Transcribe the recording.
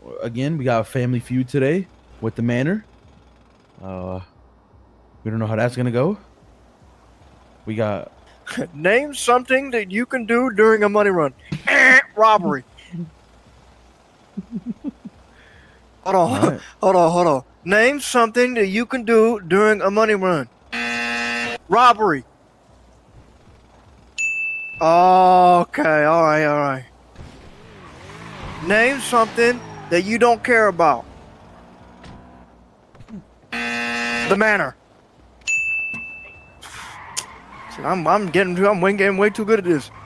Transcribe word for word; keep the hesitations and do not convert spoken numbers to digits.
again, we got a family feud today with the Manor. Uh, we don't know how that's gonna go. We got name something that you can do during a money run. Robbery. Hold on, right. hold on, hold on. Name something that you can do during a money run. Robbery. Okay, all right, all right. Name something that you don't care about. The Manor. I'm I'm getting I'm getting way too good at this.